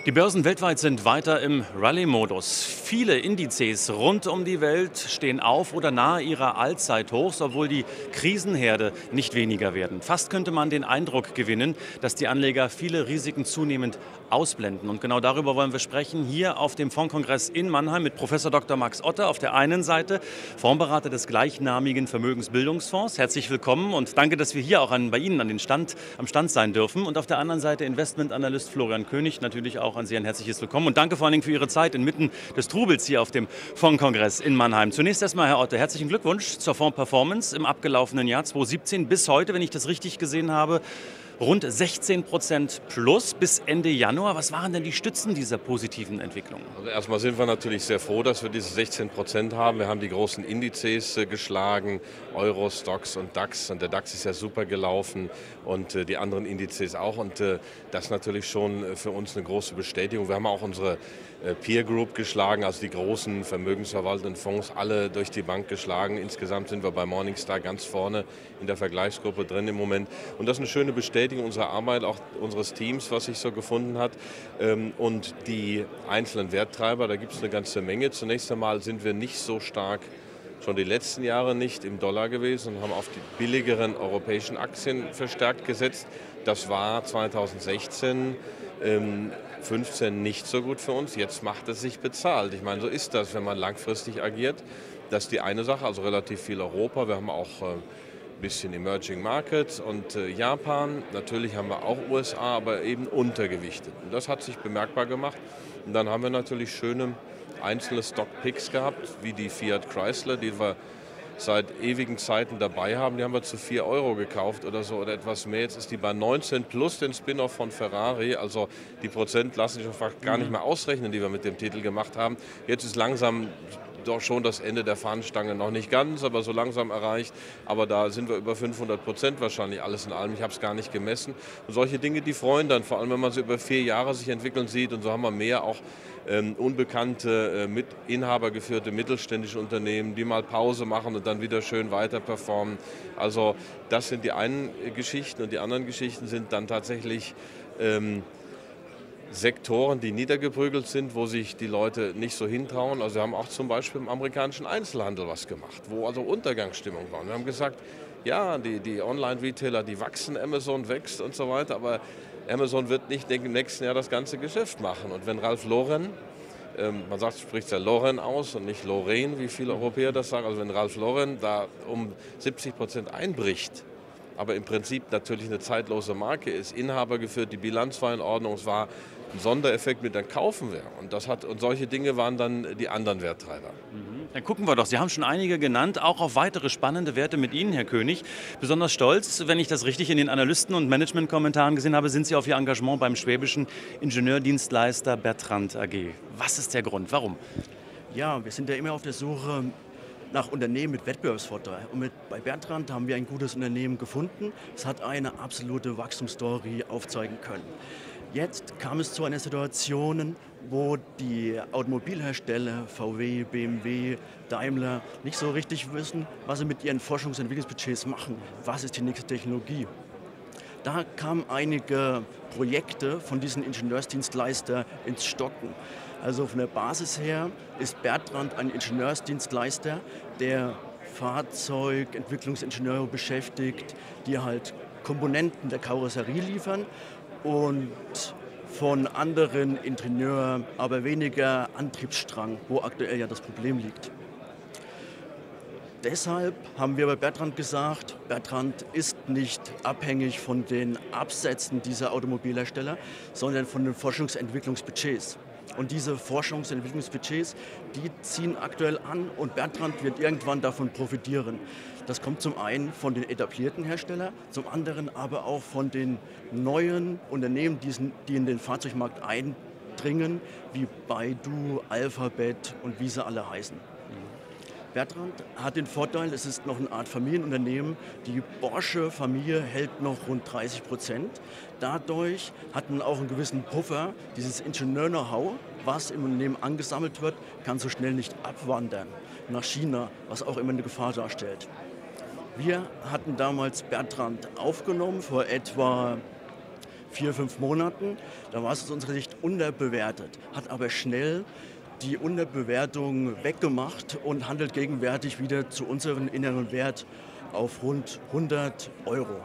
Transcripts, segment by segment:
Die Börsen weltweit sind weiter im Rallye-Modus. Viele Indizes rund um die Welt stehen auf oder nahe ihrer Allzeithochs, obwohl die Krisenherde nicht weniger werden. Fast könnte man den Eindruck gewinnen, dass die Anleger viele Risiken zunehmend ausblenden. Und genau darüber wollen wir sprechen, hier auf dem Fondskongress in Mannheim mit Professor Dr. Max Otte auf der einen Seite, Fondsberater des gleichnamigen Vermögensbildungsfonds. Herzlich willkommen und danke, dass wir hier auch bei Ihnen am Stand sein dürfen. Und auf der anderen Seite Investmentanalyst Florian König, natürlich auch an Sie ein herzliches Willkommen und danke vor allen Dingen für Ihre Zeit inmitten des Trubels hier auf dem Fondskongress in Mannheim. Zunächst erstmal, Herr Otte, herzlichen Glückwunsch zur Fondsperformance im abgelaufenen Jahr 2017 bis heute, wenn ich das richtig gesehen habe. Rund 16% plus bis Ende Januar. Was waren denn die Stützen dieser positiven Entwicklung? Also erstmal sind wir natürlich sehr froh, dass wir diese 16% haben. Wir haben die großen Indizes geschlagen, Euro, Stoxx und DAX. Und der DAX ist ja super gelaufen und die anderen Indizes auch. Und das ist natürlich schon für uns eine große Bestätigung. Wir haben auch unsere Peer Group geschlagen, also die großen vermögensverwaltenden Fonds, alle durch die Bank geschlagen. Insgesamt sind wir bei Morningstar ganz vorne in der Vergleichsgruppe drin im Moment. Und das ist eine schöne Bestätigung unserer Arbeit, auch unseres Teams, was sich so gefunden hat. Und die einzelnen Werttreiber, da gibt es eine ganze Menge. Zunächst einmal sind wir nicht so stark, schon die letzten Jahre nicht im Dollar gewesen und haben auf die billigeren europäischen Aktien verstärkt gesetzt. Das war 2016, 15 nicht so gut für uns. Jetzt macht es sich bezahlt. Ich meine, so ist das, wenn man langfristig agiert. Das ist die eine Sache, also relativ viel Europa. Wir haben auch ein bisschen Emerging Markets und Japan. Natürlich haben wir auch USA, aber eben untergewichtet. Und das hat sich bemerkbar gemacht. Und dann haben wir natürlich schöne einzelne Stock-Picks gehabt, wie die Fiat Chrysler, die wir seit ewigen Zeiten dabei haben. Die haben wir zu 4 Euro gekauft oder so oder etwas mehr. Jetzt ist die bei 19 plus den Spin-off von Ferrari. Also die Prozent lassen sich einfach gar nicht mehr ausrechnen, die wir mit dem Titel gemacht haben. Jetzt ist langsam doch schon das Ende der Fahnenstange, noch nicht ganz, aber so langsam erreicht. Aber da sind wir über 500% wahrscheinlich alles in allem. Ich habe es gar nicht gemessen. Und solche Dinge, die freuen dann, vor allem wenn man sie über 4 Jahre sich entwickeln sieht. Und so haben wir mehr auch unbekannte, inhabergeführte mittelständische Unternehmen, die mal Pause machen und dann wieder schön weiter performen. Also das sind die einen Geschichten und die anderen Geschichten sind dann tatsächlich Sektoren, die niedergeprügelt sind, wo sich die Leute nicht so hintrauen. Also wir haben auch zum Beispiel im amerikanischen Einzelhandel was gemacht, wo also Untergangsstimmung war. Und wir haben gesagt, ja, die Online-Retailer, die wachsen, Amazon wächst und so weiter, aber Amazon wird nicht im nächsten Jahr das ganze Geschäft machen. Und wenn Ralph Lauren, man sagt, spricht es ja Lauren aus und nicht Lauren, wie viele Europäer das sagen, also wenn Ralph Lauren da um 70% einbricht, aber im Prinzip natürlich eine zeitlose Marke ist, Inhaber geführt, die Bilanz war in Ordnung, es war ein Sondereffekt mit dann kaufen wir. Und solche Dinge waren dann die anderen Werttreiber. Dann gucken wir doch. Sie haben schon einige genannt, auch auf weitere spannende Werte mit Ihnen, Herr König. Besonders stolz, wenn ich das richtig in den Analysten- und Management-Kommentaren gesehen habe, sind Sie auf Ihr Engagement beim schwäbischen Ingenieurdienstleister Bertrand AG. Was ist der Grund? Warum? Ja, wir sind ja immer auf der Suche nach Unternehmen mit Wettbewerbsvorteil. Und bei Bertrand haben wir ein gutes Unternehmen gefunden. Es hat eine absolute Wachstumsstory aufzeigen können. Jetzt kam es zu einer Situation, wo die Automobilhersteller VW, BMW, Daimler nicht so richtig wissen, was sie mit ihren Forschungs- und Entwicklungsbudgets machen. Was ist die nächste Technologie? Da kamen einige Projekte von diesen Ingenieursdienstleistern ins Stocken. Also von der Basis her ist Bertrand ein Ingenieursdienstleister, der Fahrzeugentwicklungsingenieure beschäftigt, die halt Komponenten der Karosserie liefern und von anderen Ingenieuren, aber weniger Antriebsstrang, wo aktuell ja das Problem liegt. Deshalb haben wir bei Bertrand gesagt, Bertrand ist nicht abhängig von den Absätzen dieser Automobilhersteller, sondern von den Forschungs- und Entwicklungsbudgets. Und diese Forschungs- und Entwicklungsbudgets, die ziehen aktuell an und Bertrand wird irgendwann davon profitieren. Das kommt zum einen von den etablierten Herstellern, zum anderen aber auch von den neuen Unternehmen, die in den Fahrzeugmarkt eindringen, wie Baidu, Alphabet und wie sie alle heißen. Bertrand hat den Vorteil, es ist noch eine Art Familienunternehmen. Die Porsche-Familie hält noch rund 30%. Dadurch hat man auch einen gewissen Puffer. Dieses Ingenieur-Know-how, was im Unternehmen angesammelt wird, kann so schnell nicht abwandern nach China, was auch immer eine Gefahr darstellt. Wir hatten damals Bertrand aufgenommen vor etwa 4, 5 Monaten. Da war es aus unserer Sicht unterbewertet, hat aber schnell die Unterbewertung weggemacht und handelt gegenwärtig wieder zu unserem inneren Wert auf rund 100 Euro.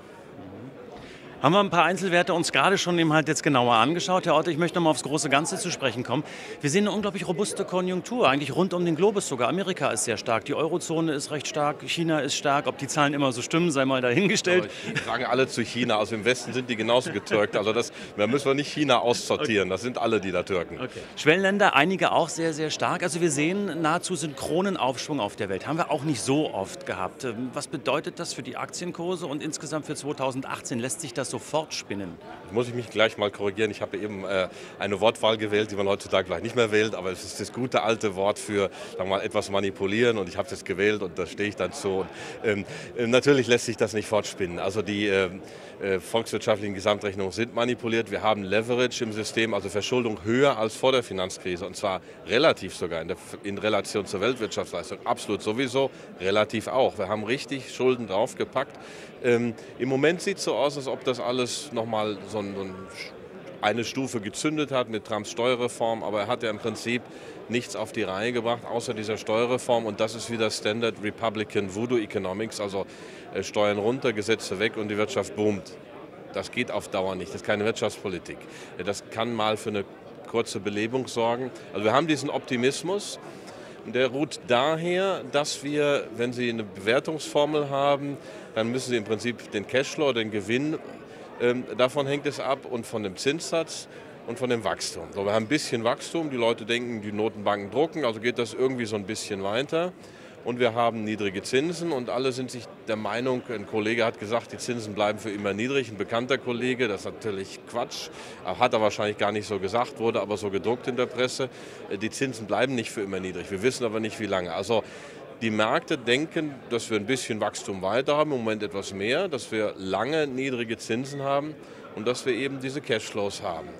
Haben wir ein paar Einzelwerte uns gerade schon eben halt jetzt genauer angeschaut. Herr Otte, ich möchte noch mal aufs große Ganze zu sprechen kommen. Wir sehen eine unglaublich robuste Konjunktur, eigentlich rund um den Globus sogar. Amerika ist sehr stark, die Eurozone ist recht stark, China ist stark. Ob die Zahlen immer so stimmen, sei mal dahingestellt. Die sagen alle zu China, also im Westen sind die genauso getürkt. Also da müssen wir nicht China aussortieren, das sind alle die da Türken. Okay. Schwellenländer, einige auch sehr, sehr stark. Also wir sehen nahezu Synchronenaufschwung auf der Welt. Haben wir auch nicht so oft gehabt. Was bedeutet das für die Aktienkurse und insgesamt für 2018? Lässt sich das sofort spinnen? Muss ich mich gleich mal korrigieren. Ich habe eben eine Wortwahl gewählt, die man heutzutage vielleicht nicht mehr wählt, aber es ist das gute alte Wort für, sagen wir mal, etwas manipulieren und ich habe es gewählt und da stehe ich dann zu. Natürlich lässt sich das nicht fortspinnen. Also die volkswirtschaftlichen Gesamtrechnungen sind manipuliert. Wir haben Leverage im System, also Verschuldung höher als vor der Finanzkrise und zwar relativ sogar in Relation zur Weltwirtschaftsleistung. Absolut sowieso, relativ auch. Wir haben richtig Schulden draufgepackt. Im Moment sieht es so aus, als ob das alles nochmal eine Stufe gezündet hat mit Trumps Steuerreform, aber er hat ja im Prinzip nichts auf die Reihe gebracht, außer dieser Steuerreform und das ist wieder Standard Republican Voodoo Economics, also Steuern runter, Gesetze weg und die Wirtschaft boomt. Das geht auf Dauer nicht, das ist keine Wirtschaftspolitik. Das kann mal für eine kurze Belebung sorgen. Also wir haben diesen Optimismus. Der ruht daher, dass wir, wenn Sie eine Bewertungsformel haben, dann müssen Sie im Prinzip den Cashflow, den Gewinn, davon hängt es ab und von dem Zinssatz und von dem Wachstum. So, wir haben ein bisschen Wachstum, die Leute denken, die Notenbanken drucken, also geht das irgendwie so ein bisschen weiter. Und wir haben niedrige Zinsen und alle sind sich der Meinung, ein Kollege hat gesagt, die Zinsen bleiben für immer niedrig, ein bekannter Kollege, das ist natürlich Quatsch, hat er wahrscheinlich gar nicht so gesagt, wurde aber so gedruckt in der Presse, die Zinsen bleiben nicht für immer niedrig, wir wissen aber nicht wie lange. Also die Märkte denken, dass wir ein bisschen Wachstum weiter haben, im Moment etwas mehr, dass wir lange niedrige Zinsen haben und dass wir eben diese Cashflows haben.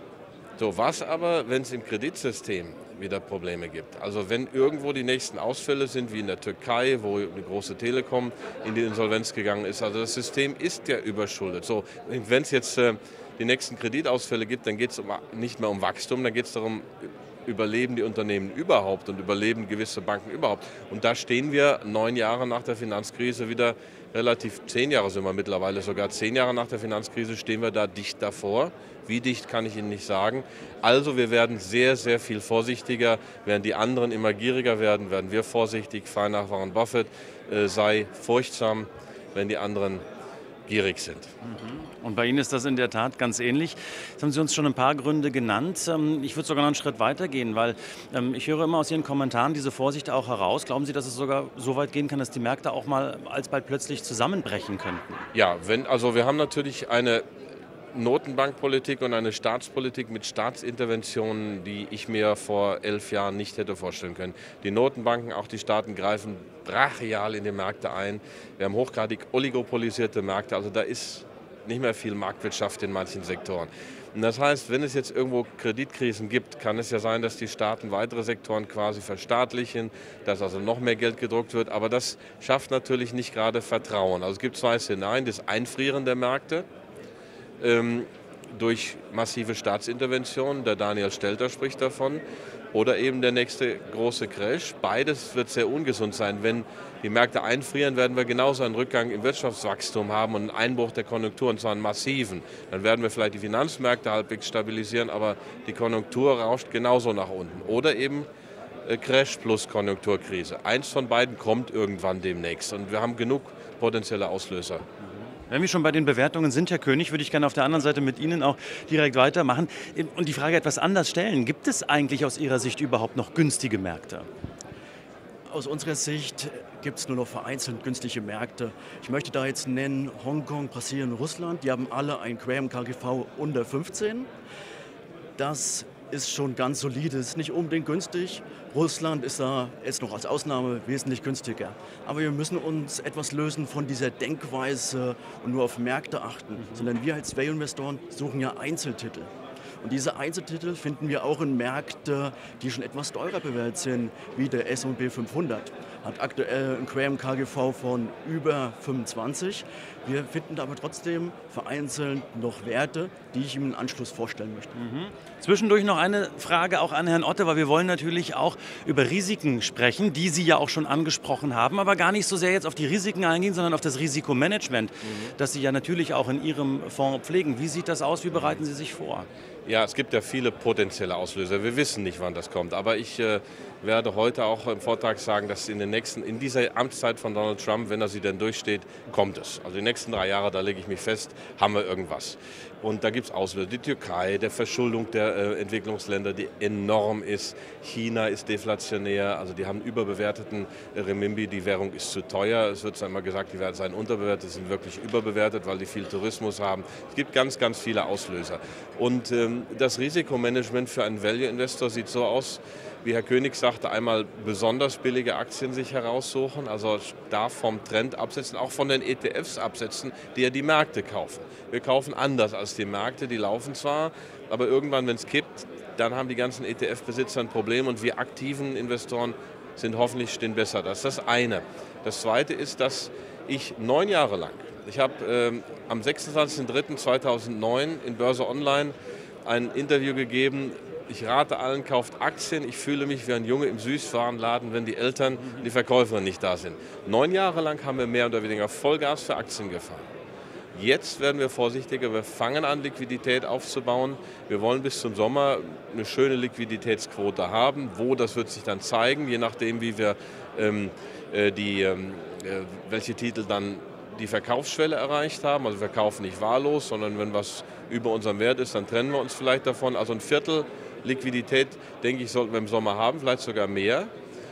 So, was aber, wenn es im Kreditsystem wieder Probleme gibt? Also wenn irgendwo die nächsten Ausfälle sind, wie in der Türkei, wo eine große Telekom in die Insolvenz gegangen ist, also das System ist ja überschuldet. So, wenn es jetzt die nächsten Kreditausfälle gibt, dann geht es nicht mehr um Wachstum, dann geht es darum, überleben die Unternehmen überhaupt und überleben gewisse Banken überhaupt. Und da stehen wir 9 Jahre nach der Finanzkrise wieder relativ, 10 Jahre sind wir mittlerweile, sogar 10 Jahre nach der Finanzkrise stehen wir da dicht davor. Wie dicht, kann ich Ihnen nicht sagen. Also wir werden sehr, sehr viel vorsichtiger. Während die anderen immer gieriger werden, werden wir vorsichtig. Frei nach Warren Buffett, sei furchtsam, wenn die anderen gierig sind. Und bei Ihnen ist das in der Tat ganz ähnlich. Jetzt haben Sie uns schon ein paar Gründe genannt. Ich würde sogar noch einen Schritt weiter gehen, weil ich höre immer aus Ihren Kommentaren diese Vorsicht auch heraus. Glauben Sie, dass es sogar so weit gehen kann, dass die Märkte auch mal alsbald plötzlich zusammenbrechen könnten? Ja, also wir haben natürlich eine Notenbankpolitik und eine Staatspolitik mit Staatsinterventionen, die ich mir vor 11 Jahren nicht hätte vorstellen können. Die Notenbanken, auch die Staaten greifen brachial in die Märkte ein. Wir haben hochgradig oligopolisierte Märkte, also da ist nicht mehr viel Marktwirtschaft in manchen Sektoren. Und das heißt, wenn es jetzt irgendwo Kreditkrisen gibt, kann es ja sein, dass die Staaten weitere Sektoren quasi verstaatlichen, dass also noch mehr Geld gedruckt wird, aber das schafft natürlich nicht gerade Vertrauen. Also es gibt 2 Szenarien, das Einfrieren der Märkte, durch massive Staatsinterventionen, der Daniel Stelter spricht davon, oder eben der nächste große Crash. Beides wird sehr ungesund sein. Wenn die Märkte einfrieren, werden wir genauso einen Rückgang im Wirtschaftswachstum haben und einen Einbruch der Konjunktur, und zwar einen massiven. Dann werden wir vielleicht die Finanzmärkte halbwegs stabilisieren, aber die Konjunktur rauscht genauso nach unten. Oder eben Crash plus Konjunkturkrise. Eins von beiden kommt irgendwann demnächst und wir haben genug potenzielle Auslöser. Wenn wir schon bei den Bewertungen sind, Herr König, würde ich gerne auf der anderen Seite mit Ihnen auch direkt weitermachen und die Frage etwas anders stellen. Gibt es eigentlich aus Ihrer Sicht überhaupt noch günstige Märkte? Aus unserer Sicht gibt es nur noch vereinzelt günstige Märkte. Ich möchte da jetzt nennen Hongkong, Brasilien, Russland. Die haben alle ein Quer im KGV unter 15. Das ist schon ganz solide, ist nicht unbedingt günstig. Russland ist da jetzt noch als Ausnahme wesentlich günstiger. Aber wir müssen uns etwas lösen von dieser Denkweise und nur auf Märkte achten, sondern wir als Value-Investoren suchen ja Einzeltitel. Und diese Einzeltitel finden wir auch in Märkten, die schon etwas teurer bewertet sind, wie der S&P 500. hat aktuell ein Quer im KGV von über 25. Wir finden aber trotzdem vereinzelt noch Werte, die ich ihm im Anschluss vorstellen möchte. Zwischendurch noch eine Frage auch an Herrn Otte, weil wir wollen natürlich auch über Risiken sprechen, die Sie ja auch schon angesprochen haben, aber gar nicht so sehr jetzt auf die Risiken eingehen, sondern auf das Risikomanagement, das Sie ja natürlich auch in Ihrem Fonds pflegen. Wie sieht das aus? Wie bereiten Sie sich vor? Ja, es gibt ja viele potenzielle Auslöser. Wir wissen nicht, wann das kommt. Aber ich werde heute auch im Vortrag sagen, dass in dieser Amtszeit von Donald Trump, wenn er sie denn durchsteht, kommt es. Also die nächsten 3 Jahre, da lege ich mich fest, haben wir irgendwas. Und da gibt es Auslöser. Die Türkei, der Verschuldung der Entwicklungsländer, die enorm ist. China ist deflationär, also die haben überbewerteten Renminbi. Die Währung ist zu teuer. Es wird zwar immer gesagt, die seien unterbewertet, sind wirklich überbewertet, weil die viel Tourismus haben. Es gibt ganz, ganz viele Auslöser. Und das Risikomanagement für einen Value-Investor sieht so aus, wie Herr König sagte, einmal besonders billige Aktien sich heraussuchen, also darf vom Trend absetzen, auch von den ETFs absetzen, die ja die Märkte kaufen. Wir kaufen anders als die Märkte, die laufen zwar, aber irgendwann, wenn es kippt, dann haben die ganzen ETF-Besitzer ein Problem und wir aktiven Investoren stehen besser. Das ist das eine. Das zweite ist, dass ich 9 Jahre lang, ich habe am 26.03.2009 in Börse Online ein Interview gegeben. Ich rate allen, kauft Aktien. Ich fühle mich wie ein Junge im Süßwarenladen, wenn die Eltern, die Verkäufer nicht da sind. 9 Jahre lang haben wir mehr oder weniger Vollgas für Aktien gefahren. Jetzt werden wir vorsichtiger. Wir fangen an, Liquidität aufzubauen. Wir wollen bis zum Sommer eine schöne Liquiditätsquote haben. Wo, das wird sich dann zeigen, je nachdem, wie wir welche Titel dann die Verkaufsschwelle erreicht haben. Also wir kaufen nicht wahllos, sondern wenn was über unserem Wert ist, dann trennen wir uns vielleicht davon. Also ein Viertel Liquidität, denke ich, sollten wir im Sommer haben, vielleicht sogar mehr.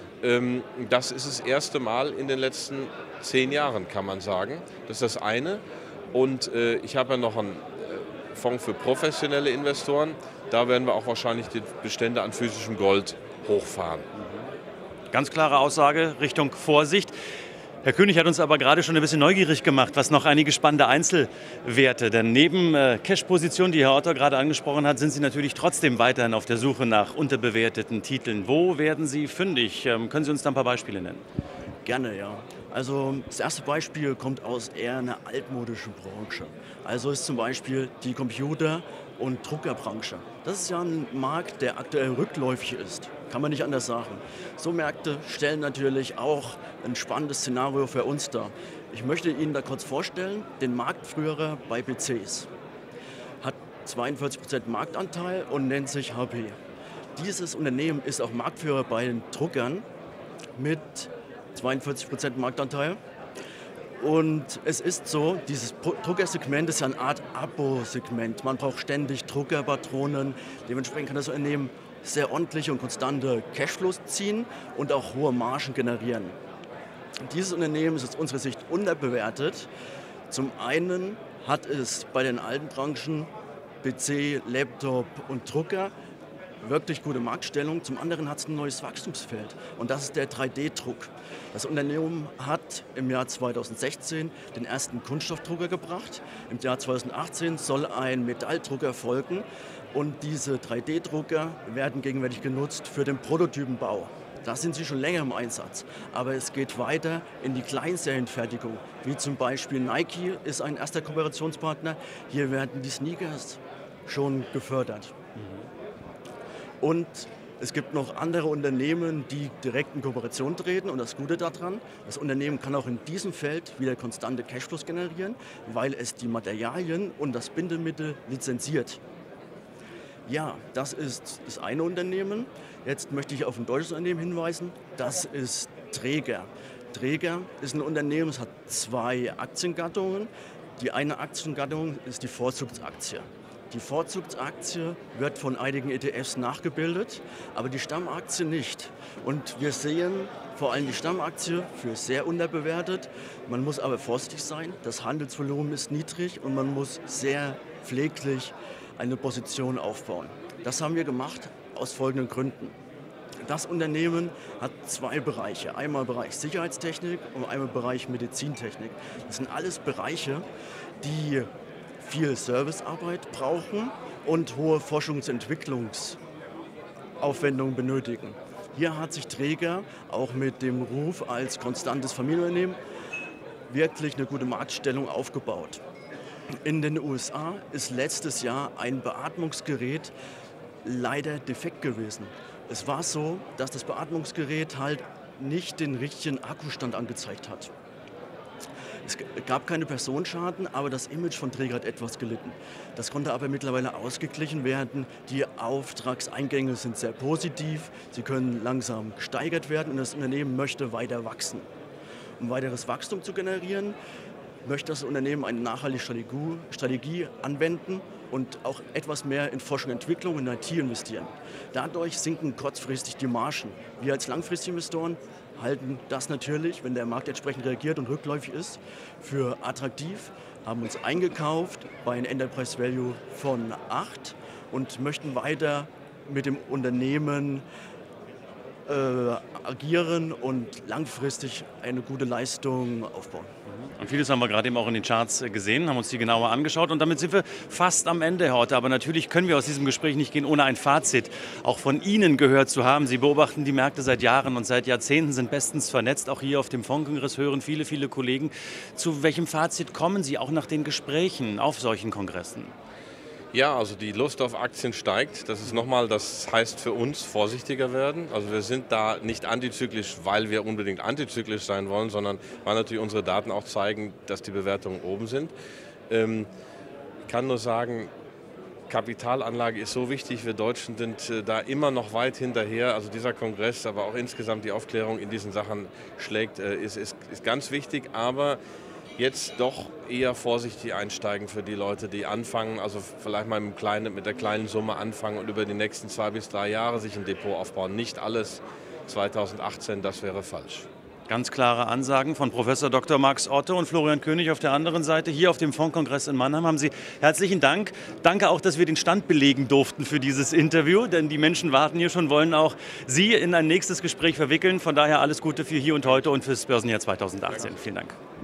Das ist das erste Mal in den letzten 10 Jahren, kann man sagen. Das ist das eine. Und ich habe ja noch einen Fonds für professionelle Investoren. Da werden wir auch wahrscheinlich die Bestände an physischem Gold hochfahren. Ganz klare Aussage Richtung Vorsicht. Herr König hat uns aber gerade schon ein bisschen neugierig gemacht, was noch einige spannende Einzelwerte. Denn neben Cash-Positionen, die Herr Otter gerade angesprochen hat, sind Sie natürlich trotzdem weiterhin auf der Suche nach unterbewerteten Titeln. Wo werden Sie fündig? Können Sie uns da ein paar Beispiele nennen? Gerne, ja. Also das erste Beispiel kommt aus eher einer altmodischen Branche. Also ist zum Beispiel die Computer- und Druckerbranche. Das ist ja ein Markt, der aktuell rückläufig ist. Kann man nicht anders sagen. So Märkte stellen natürlich auch ein spannendes Szenario für uns dar. Ich möchte Ihnen da kurz vorstellen, den Marktführer bei PCs. Hat 42% Marktanteil und nennt sich HP. Dieses Unternehmen ist auch Marktführer bei den Druckern mit 42% Marktanteil. Und es ist so, dieses Druckersegment ist ja eine Art Abo-Segment. Man braucht ständig Druckerpatronen. Dementsprechend kann das Unternehmen sehr ordentliche und konstante Cashflows ziehen und auch hohe Margen generieren. Dieses Unternehmen ist aus unserer Sicht unterbewertet. Zum einen hat es bei den alten Branchen PC, Laptop und Drucker wirklich gute Marktstellung. Zum anderen hat es ein neues Wachstumsfeld und das ist der 3D-Druck. Das Unternehmen hat im Jahr 2016 den ersten Kunststoffdrucker gebracht. Im Jahr 2018 soll ein Metalldrucker folgen und diese 3D-Drucker werden gegenwärtig genutzt für den Prototypenbau. Da sind sie schon länger im Einsatz, aber es geht weiter in die Kleinserienfertigung, wie zum Beispiel Nike ist ein erster Kooperationspartner. Hier werden die Sneakers schon gefördert. Und es gibt noch andere Unternehmen, die direkt in Kooperation treten. Und das Gute daran, das Unternehmen kann auch in diesem Feld wieder konstante Cashflows generieren, weil es die Materialien und das Bindemittel lizenziert. Ja, das ist das eine Unternehmen. Jetzt möchte ich auf ein deutsches Unternehmen hinweisen. Das ist Träger. Träger ist ein Unternehmen, es hat 2 Aktiengattungen. Die eine Aktiengattung ist die Vorzugsaktie. Die Vorzugsaktie wird von einigen ETFs nachgebildet, aber die Stammaktie nicht. Und wir sehen vor allem die Stammaktie für sehr unterbewertet. Man muss aber vorsichtig sein, das Handelsvolumen ist niedrig und man muss sehr pfleglich eine Position aufbauen. Das haben wir gemacht aus folgenden Gründen. Das Unternehmen hat 2 Bereiche. Einmal Bereich Sicherheitstechnik und einmal Bereich Medizintechnik. Das sind alles Bereiche, die viel Servicearbeit brauchen und hohe Forschungs- und Entwicklungsaufwendungen benötigen. Hier hat sich Traeger auch mit dem Ruf als konstantes Familienunternehmen wirklich eine gute Marktstellung aufgebaut. In den USA ist letztes Jahr ein Beatmungsgerät leider defekt gewesen. Es war so, dass das Beatmungsgerät halt nicht den richtigen Akkustand angezeigt hat. Es gab keine Personenschaden, aber das Image von Traeger hat etwas gelitten. Das konnte aber mittlerweile ausgeglichen werden. Die Auftragseingänge sind sehr positiv, sie können langsam gesteigert werden und das Unternehmen möchte weiter wachsen. Um weiteres Wachstum zu generieren, möchte das Unternehmen eine nachhaltige Strategie anwenden und auch etwas mehr in Forschung und Entwicklung und IT investieren. Dadurch sinken kurzfristig die Margen. Wir als langfristige Investoren halten das natürlich, wenn der Markt entsprechend reagiert und rückläufig ist, für attraktiv, haben uns eingekauft bei einem Enterprise Value von 8 und möchten weiter mit dem Unternehmen agieren und langfristig eine gute Leistung aufbauen. Und vieles haben wir gerade eben auch in den Charts gesehen, haben uns die genauer angeschaut und damit sind wir fast am Ende heute. Aber natürlich können wir aus diesem Gespräch nicht gehen, ohne ein Fazit auch von Ihnen gehört zu haben. Sie beobachten die Märkte seit Jahren und seit Jahrzehnten, sind bestens vernetzt. Auch hier auf dem Fondkongress hören viele, viele Kollegen. Zu welchem Fazit kommen Sie auch nach den Gesprächen auf solchen Kongressen? Ja, also die Lust auf Aktien steigt. Das ist nochmal, das heißt für uns vorsichtiger werden. Also wir sind da nicht antizyklisch, weil wir unbedingt antizyklisch sein wollen, sondern weil natürlich unsere Daten auch zeigen, dass die Bewertungen oben sind. Ich kann nur sagen, Kapitalanlage ist so wichtig. Wir Deutschen sind da immer noch weit hinterher. Also dieser Kongress, aber auch insgesamt die Aufklärung in diesen Sachen schlägt, ist ganz wichtig. Aber jetzt doch eher vorsichtig einsteigen für die Leute, die anfangen, also vielleicht mal mit der kleinen Summe anfangen und über die nächsten 2 bis 3 Jahre sich ein Depot aufbauen. Nicht alles 2018, das wäre falsch. Ganz klare Ansagen von Professor Dr. Max Otte und Florian König auf der anderen Seite. Hier auf dem Fondkongress in Mannheim haben Sie herzlichen Dank. Danke auch, dass wir den Stand belegen durften für dieses Interview, denn die Menschen warten hier schon, wollen auch Sie in ein nächstes Gespräch verwickeln. Von daher alles Gute für hier und heute und fürs Börsenjahr 2018. Vielen Dank.